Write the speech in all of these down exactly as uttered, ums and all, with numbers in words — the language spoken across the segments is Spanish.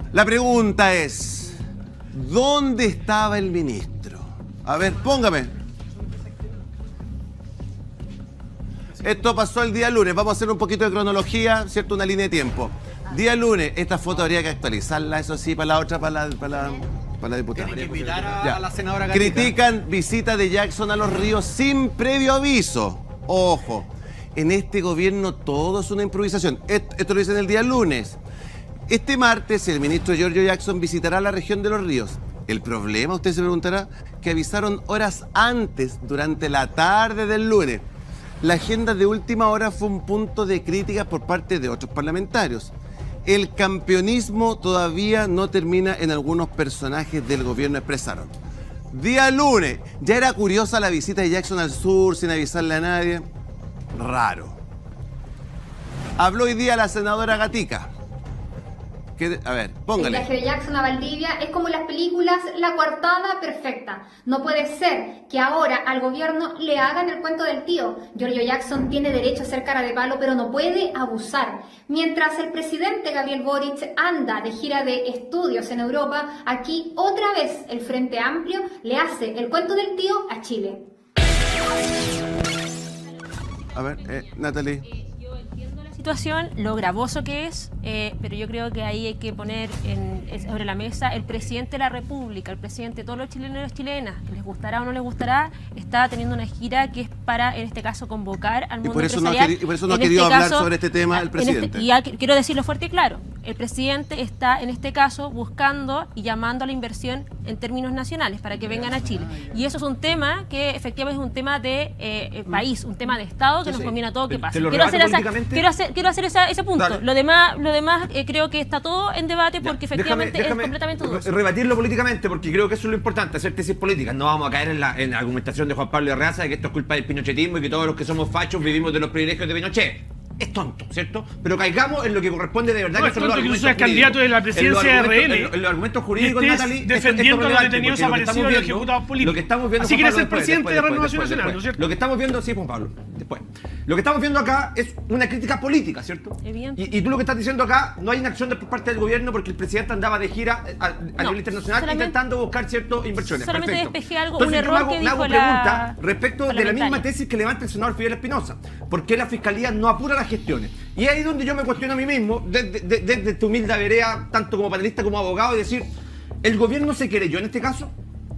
La pregunta es, ¿dónde estaba el ministro? A ver, póngame. Esto pasó el día lunes. Vamos a hacer un poquito de cronología, ¿cierto? Una línea de tiempo. Día lunes, esta foto habría que actualizarla, eso sí, para la otra, para la, para la, para la diputada. Tienen que invitar a, a la senadora Gatica. Critican visita de Jackson a Los Ríos sin previo aviso. Ojo, en este gobierno todo es una improvisación. Esto, esto lo dicen el día lunes. Este martes el ministro Giorgio Jackson visitará la región de Los Ríos. El problema, usted se preguntará, que avisaron horas antes, durante la tarde del lunes. La agenda de última hora fue un punto de crítica por parte de otros parlamentarios. El campeonismo todavía no termina en algunos personajes del gobierno, expresaron. Día lunes, ya era curiosa la visita de Jackson al sur sin avisarle a nadie. Raro. Habló hoy día la senadora Gatica. Que, a ver, póngale. El viaje de Jackson a Valdivia es como en las películas La Coartada Perfecta. No puede ser que ahora al gobierno le hagan el cuento del tío. Giorgio Jackson tiene derecho a ser cara de palo, pero no puede abusar. Mientras el presidente Gabriel Boric anda de gira de estudios en Europa, aquí otra vez el Frente Amplio le hace el cuento del tío a Chile. A ver, eh, Natalie. Situación, lo gravoso que es, eh, pero yo creo que ahí hay que poner en, sobre la mesa el presidente de la República, el presidente de todos los chilenos y las chilenas, que les gustará o no les gustará, está teniendo una gira que es para, en este caso, convocar al mundo y por eso empresarial. No ha y por eso no ha en querido este hablar caso, sobre este tema el presidente. Este, y ya quiero decirlo fuerte y claro, el presidente está, en este caso, buscando y llamando a la inversión en términos nacionales para que vengan a Chile. Y eso es un tema que efectivamente es un tema de eh, país, un tema de Estado que sí, nos conviene a todo que pase. Quiero hacer, esa, quiero hacer, quiero hacer esa, ese punto. Dale. Lo demás, lo demás eh, creo que está todo en debate porque ya, efectivamente déjame, déjame es completamente dudoso. Rebatirlo políticamente porque creo que eso es lo importante, hacer tesis políticas. No vamos a caer en la, en la argumentación de Juan Pablo Arreaza de que esto es culpa del pinochetismo y que todos los que somos fachos vivimos de los privilegios de Pinochet. Es tonto, ¿cierto? Pero caigamos en lo que corresponde de verdad. No, que es son tonto los que tú seas candidato de la presidencia de R N. En, en los argumentos jurídicos, y Natalie, defendiendo esto, esto a los detenidos desaparecidos y ejecutados políticos. Lo que estamos viendo, así quiere ser después, presidente después, de después, Renovación después, Nacional, después, ¿no es cierto? Lo que estamos viendo, sí, Juan Pablo, después. Lo que estamos viendo acá es una crítica política, ¿cierto? Y, y tú lo que estás diciendo acá, no hay una acción de, por parte del gobierno porque el presidente andaba de gira a, a no, nivel internacional intentando buscar ciertas inversiones. Solamente Perfecto. despejé algo, Entonces, un error hago, que dijo hago la pregunta respecto de la misma tesis que levanta el senador Fidel Espinosa. ¿Por qué la Fiscalía no apura las gestiones? Y ahí es donde yo me cuestiono a mí mismo, desde, desde, desde tu humilde vereda, tanto como panelista como abogado, y decir, ¿el gobierno se querelló en este caso?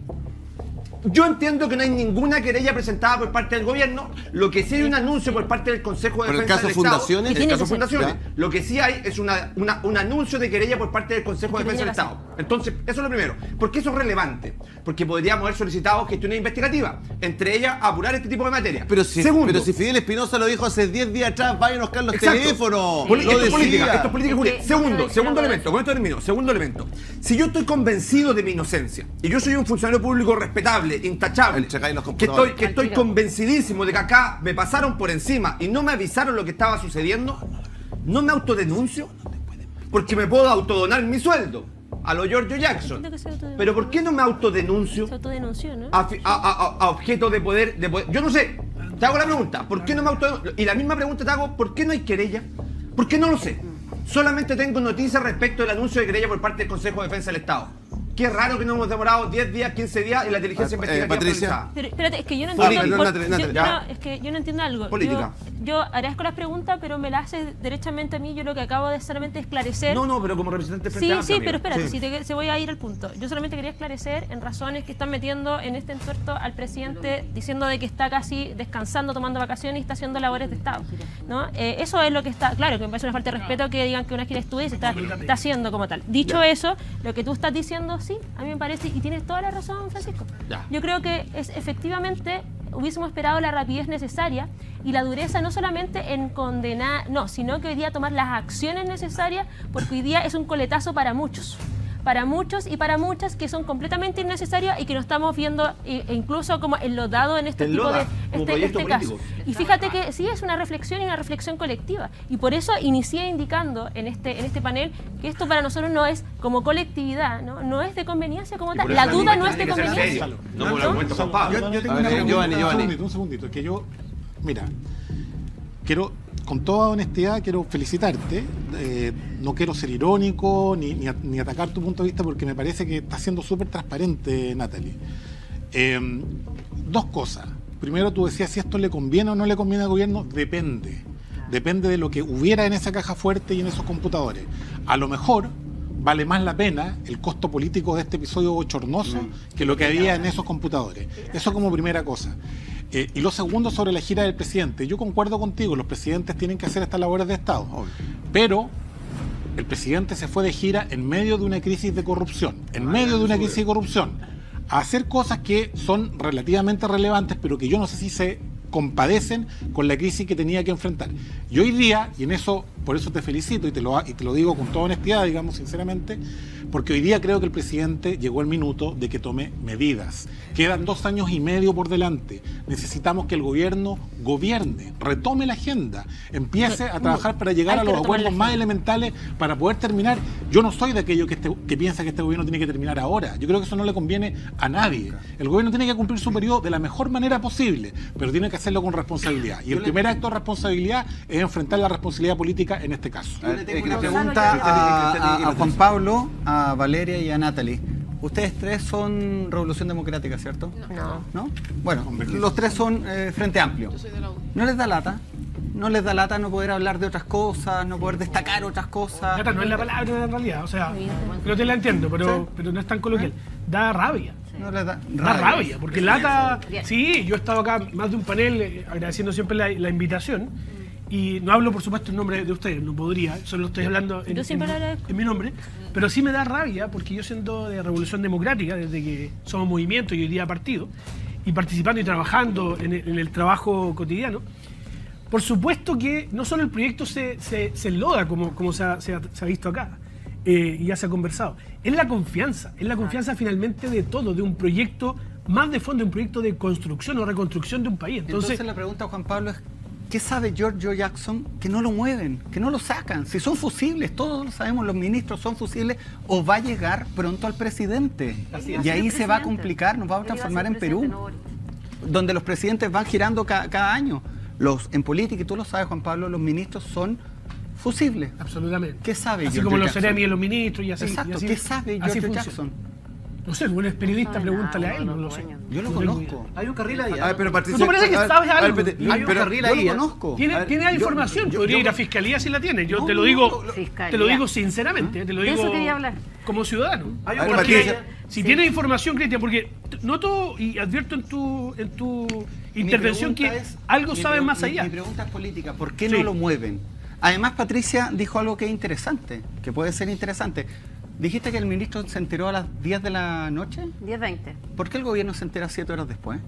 Yo entiendo que no hay ninguna querella presentada por parte del gobierno, lo que sí hay un anuncio por parte del Consejo de Defensa del Estado. ¿Por el caso Fundaciones? En el caso Fundaciones. Lo que sí hay es una, una, un anuncio de querella por parte del Consejo de Defensa del Estado. Entonces, eso es lo primero. ¿Por qué eso es relevante? Porque podríamos haber solicitado gestiones investigativas, entre ellas apurar este tipo de materia. Pero si, Segundo, pero si Fidel Espinosa lo dijo hace diez días atrás, vayan a buscar los exacto. teléfonos. Poli lo esto es política, decía. esto es política jurídica. Segundo, segundo elemento, con esto termino. Segundo elemento. Si yo estoy convencido de mi inocencia y yo soy un funcionario público respetable, intachable, que estoy, que estoy convencidísimo de que acá me pasaron por encima y no me avisaron lo que estaba sucediendo, no me autodenuncio porque me puedo autodonar mi sueldo a lo Giorgio Jackson. Pero ¿por qué no me autodenuncio se autodenunció, ¿no? a, a, a, a objeto de poder, de poder? Yo no sé, te hago la pregunta, ¿por qué no me autodenuncio? Y la misma pregunta te hago, ¿por qué no hay querella? ¿Por qué no lo sé? Solamente tengo noticias respecto del anuncio de querella por parte del Consejo de Defensa del Estado. Qué raro que no hemos demorado diez días, quince días y la inteligencia eh, investigativa. Eh, Patricia. Pero, espérate, es que yo no entiendo. Política, por, Natalia, Natalia, yo, no, es que yo no entiendo algo. Política. Yo, yo agradezco las preguntas, pero me las haces derechamente a mí. Yo lo que acabo de solamente esclarecer. No, no, pero como representante Sí, frente sí, amigo. pero espérate, sí. si te, se voy a ir al punto. Yo solamente quería esclarecer en razones que están metiendo en este entuerto al presidente diciendo de que está casi descansando, tomando vacaciones y está haciendo labores de Estado, ¿no? Eh, eso es lo que está, claro, que me parece una falta de respeto que digan que una gira de estudios se está, está haciendo como tal. Dicho ya. Eso, lo que tú estás diciendo, sí, a mí me parece, y tienes toda la razón, Francisco. Ya. Yo creo que es efectivamente hubiésemos esperado la rapidez necesaria y la dureza no solamente en condenar, no, sino que hoy día tomar las acciones necesarias, porque hoy día es un coletazo para muchos. Para muchos y para muchas que son completamente innecesarias y que nos estamos viendo e incluso como enlodado en este tipo de este, este caso. Y fíjate que sí es una reflexión y una reflexión colectiva. Y por eso inicié indicando en este, en este panel que esto para nosotros no es como colectividad, no, no es de conveniencia como tal. La duda no es de conveniencia. No, no, no, yo, yo tengo una pregunta, un segundito, un segundito, que yo, mira, quiero con toda honestidad quiero felicitarte. Eh, no quiero ser irónico ni, ni, ni atacar tu punto de vista porque me parece que estás siendo súper transparente, Natalie. Eh, dos cosas. Primero, tú decías si esto le conviene o no le conviene al gobierno. Depende. Depende de lo que hubiera en esa caja fuerte y en esos computadores. A lo mejor vale más la pena el costo político de este episodio bochornoso que lo que había en esos computadores. Eso como primera cosa. Eh, y lo segundo, sobre la gira del presidente. Yo concuerdo contigo, los presidentes tienen que hacer estas labores de Estado. Pero el presidente se fue de gira en medio de una crisis de corrupción. En medio de una crisis de corrupción. A hacer cosas que son relativamente relevantes, pero que yo no sé si se compadecen con la crisis que tenía que enfrentar. Y hoy día, y en eso, por eso te felicito y te lo, y te lo digo con toda honestidad, digamos sinceramente, porque hoy día creo que el presidente llegó el minuto de que tome medidas. Quedan dos años y medio por delante. Necesitamos que el gobierno gobierne, retome la agenda, empiece a trabajar para llegar a los acuerdos más elementales para poder terminar. Yo no soy de aquellos que, este, que piensa que este gobierno tiene que terminar ahora. Yo creo que eso no le conviene a nadie. El gobierno tiene que cumplir su periodo de la mejor manera posible, pero tiene que hacerlo con responsabilidad. Y el primer acto de responsabilidad es enfrentar la responsabilidad política en este caso. Yo le tengo una pregunta a, a, a Juan Pablo, a Valeria y a Natalie. Ustedes tres son Revolución Democrática, ¿cierto? No. ¿No? Bueno, los tres son eh, Frente Amplio. ¿No les da lata? ¿No les da lata no poder hablar de otras cosas, no poder destacar otras cosas? Lata no es la palabra en realidad, o sea, no te la entiendo, pero, ¿sí? pero no es tan coloquial. Da rabia. No les da rabia. Da rabia, porque lata... Sí, yo he estado acá más de un panel eh, agradeciendo siempre la, la invitación. Y no hablo, por supuesto, en nombre de ustedes, no podría, solo estoy hablando en, en, en mi nombre, pero sí me da rabia porque yo siendo de Revolución Democrática, desde que somos movimiento y hoy día partido, y participando y trabajando en el, en el trabajo cotidiano, por supuesto que no solo el proyecto se, se, se enloda, como, como se, ha, se, ha, se ha visto acá, eh, y ya se ha conversado, es la confianza, es la confianza finalmente de todo, de un proyecto más de fondo, un proyecto de construcción o reconstrucción de un país. Entonces, Entonces la pregunta, Juan Pablo, es ¿qué sabe Giorgio Jackson que no lo mueven, que no lo sacan? Si son fusibles, todos lo sabemos, los ministros son fusibles, o va a llegar pronto al presidente. Y ahí se va a complicar, nos va a transformar en Perú, donde los presidentes van girando ca cada año. Los, en política, y tú lo sabes, Juan Pablo, los ministros son fusibles. Absolutamente. ¿Qué sabe Así Giorgio como los Jackson? seremi y los ministros y así. Exacto, y así, ¿qué sabe Giorgio Jackson? No sé, el es periodista, pregúntale a él, no lo sé. Yo lo conozco. Hay un carril ahí. A ver, pero ¿No te parece que sabes algo? Hay un carril ahí. Yo lo conozco. Tiene, tiene información, podría ir a Fiscalía si la tiene. Yo te lo digo te lo digo sinceramente, te lo digo como ciudadano. Porque si tiene información, Cristian, porque noto y advierto en tu, en tu intervención que es, algo saben más allá. Mi pregunta es política, ¿por qué sí. no lo mueven? Además, Patricia dijo algo que es interesante, que puede ser interesante. ¿Dijiste que el ministro se enteró a las diez de la noche? diez veinte. ¿Por qué el gobierno se entera siete horas después?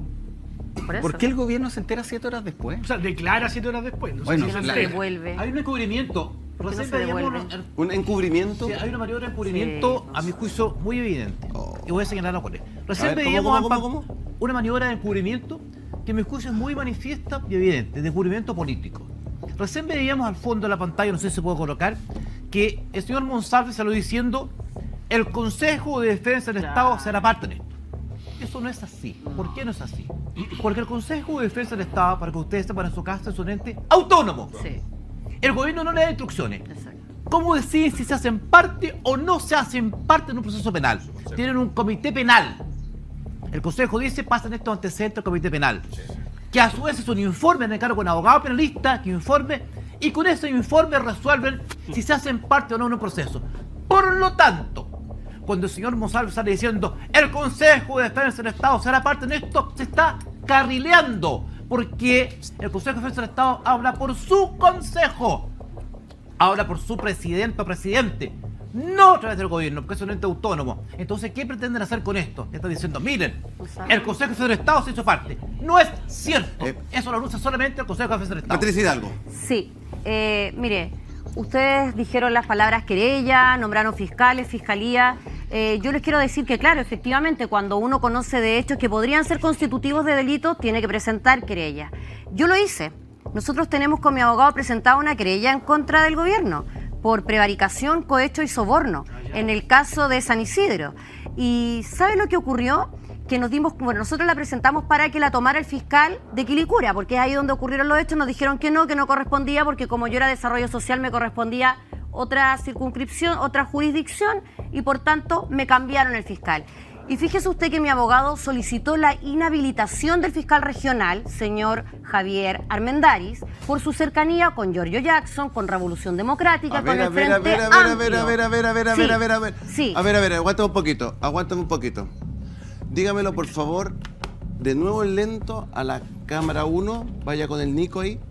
Por, eso. ¿Por qué el gobierno se entera siete horas después? O sea, declara siete horas después. No bueno, sé si no se devuelve. Hay un encubrimiento. No se devuelve. ¿Un encubrimiento? Sí, hay una maniobra de encubrimiento, sí, no a mi juicio, muy evidente. Oh. Y voy a señalar cuál es. Recién ver, veíamos ¿cómo, cómo, cómo? una maniobra de encubrimiento que a mi juicio es muy manifiesta y evidente, de encubrimiento político. Recién veíamos al fondo de la pantalla, no sé si se puede colocar, que el señor Monsalve salió diciendo el Consejo de Defensa del Estado será parte de esto. Eso no es así. ¿Por qué no es así? Porque el Consejo de Defensa del Estado, para que ustedes sepan en su casa, es un ente autónomo. Sí. El gobierno no le da instrucciones. Exacto. ¿Cómo deciden si se hacen parte o no se hacen parte de un proceso penal? Sí. Tienen un comité penal. El Consejo dice, pasan estos antecedentes al comité penal. Sí. Que a su vez es un informe en el cargo con abogado penalista, que informe, y con ese informe resuelven si se hacen parte o no en un proceso. Por lo tanto, cuando el señor Monsalve sale diciendo el Consejo de Defensa del Estado será parte de esto, se está carrileando, porque el Consejo de Defensa del Estado habla por su consejo, habla por su presidente o presidente, no a través del gobierno, porque es un ente autónomo. Entonces, ¿qué pretenden hacer con esto? Están diciendo, miren, el Consejo de Defensa del Estado se hizo parte. No es cierto. Eh, Eso lo anuncia solamente el Consejo de Defensa del Estado. Patricia Hidalgo. Sí, eh, mire, ustedes dijeron las palabras querella, nombraron fiscales, fiscalía. Eh, yo les quiero decir que, claro, efectivamente, cuando uno conoce de hechos que podrían ser constitutivos de delitos, tiene que presentar querella. Yo lo hice. Nosotros tenemos con mi abogado presentado una querella en contra del gobierno por prevaricación, cohecho y soborno, en el caso de San Isidro. ¿Y sabe lo que ocurrió? que nos dimos, bueno, nosotros la presentamos para que la tomara el fiscal de Quilicura, porque es ahí donde ocurrieron los hechos, nos dijeron que no, que no correspondía, porque como yo era desarrollo social me correspondía otra circunscripción, otra jurisdicción, y por tanto me cambiaron el fiscal. Y fíjese usted que mi abogado solicitó la inhabilitación del fiscal regional, señor Javier Armendáriz, por su cercanía con Giorgio Jackson, con Revolución Democrática, con el Frente Amplio. A ver, a ver, a ver, a ver, a ver, a ver, a ver, a ver. Sí. A ver, a ver, aguántame un poquito, aguántame un poquito. Dígamelo, por favor, de nuevo en lento a la cámara uno, vaya con el Nico ahí.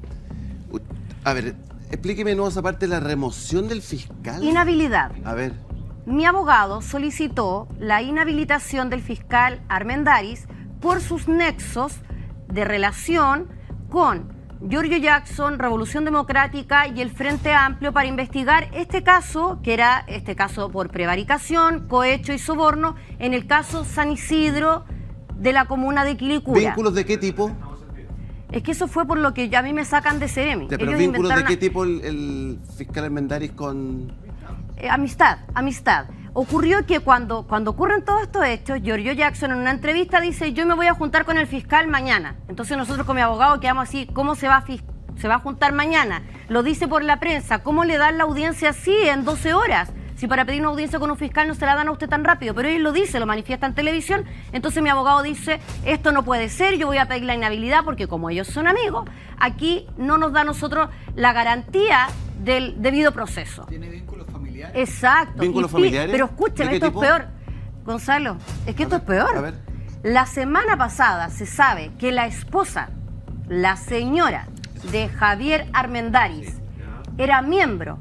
A ver, explíqueme de nuevo esa parte de la remoción del fiscal. Inhabilidad. A ver. Mi abogado solicitó la inhabilitación del fiscal Armendáriz por sus nexos de relación con Giorgio Jackson, Revolución Democrática y el Frente Amplio para investigar este caso, que era este caso por prevaricación, cohecho y soborno, en el caso San Isidro de la comuna de Quilicura. ¿Vínculos de qué tipo? Es que eso fue por lo que a mí me sacan de Ceremi. ¿Pero Ellos vínculos de qué a... tipo el, el fiscal Armendáriz con...? Eh, amistad, amistad. Ocurrió que cuando, cuando ocurren todos estos hechos, Giorgio Jackson en una entrevista dice, yo me voy a juntar con el fiscal mañana. Entonces nosotros con mi abogado quedamos así, ¿cómo se va a, se va a juntar mañana? Lo dice por la prensa, ¿cómo le dan la audiencia así en doce horas? Si para pedir una audiencia con un fiscal no se la dan a usted tan rápido, pero él lo dice, lo manifiesta en televisión. Entonces mi abogado dice, esto no puede ser, yo voy a pedir la inhabilidad porque como ellos son amigos, aquí no nos da a nosotros la garantía del debido proceso. ¿Tiene vínculos familiares? Exacto. ¿Vínculos Y, familiares? Pero escúcheme, esto tipo? es peor. Gonzalo, es que A esto ver, es peor. a ver. La semana pasada se sabe que la esposa, la señora de Javier Armendáriz, era miembro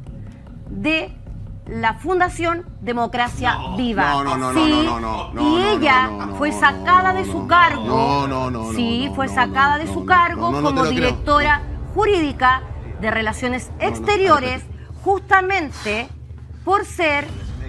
de la Fundación Democracia No, Viva. no, no, no, Sí, no, no, no, y no, ella no, no, fue no, sacada no, de no, su no, cargo. no, no, no, Sí, no, fue no, sacada no, de no, su no, cargo no, no te como lo creo. directora jurídica de Relaciones Exteriores, justamente por ser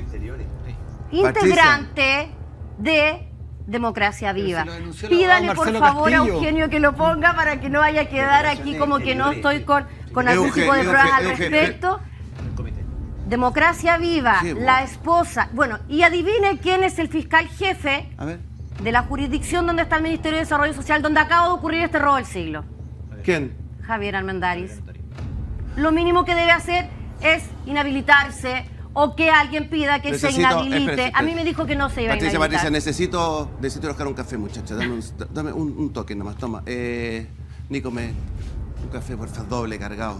integrante de Democracia Viva. Si Pídale por Marcelo favor Castillo. a Eugenio que lo ponga para que no vaya a quedar aquí como que no estoy con, con algún Eugenio, tipo de pruebas al Eugenio, respecto. Democracia Viva, Sí, bueno. la esposa. Bueno, y adivine quién es el fiscal jefe A ver. de la jurisdicción donde está el Ministerio de Desarrollo Social, donde acaba de ocurrir este robo del siglo. ¿Quién? Javier Armendáriz. Lo mínimo que debe hacer es inhabilitarse o que alguien pida que se Necesito- inhabilite. espérate, A mí espérate. me dijo que no se iba a Patricia, inhabilitar. Patricia, necesito, necesito buscar un café, muchacha. Dame un, dame un, un toque nomás, toma. Eh, Nico, me, un café, por favor, doble, cargado.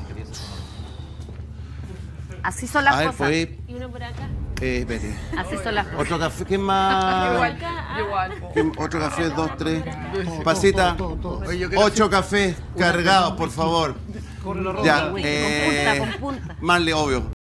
Así son las A ver, cosas. pues, Y uno por acá. eh, espérate. Así son las cosas. Otro café, ¿qué más? Igual acá. Igual. ¿Qué- Otro café, dos, tres. Pasita, todo, todo, todo. Oye, yo quiero ocho cafés cargados, por favor. Ya, Con eh, punta, con punta. Marley, obvio.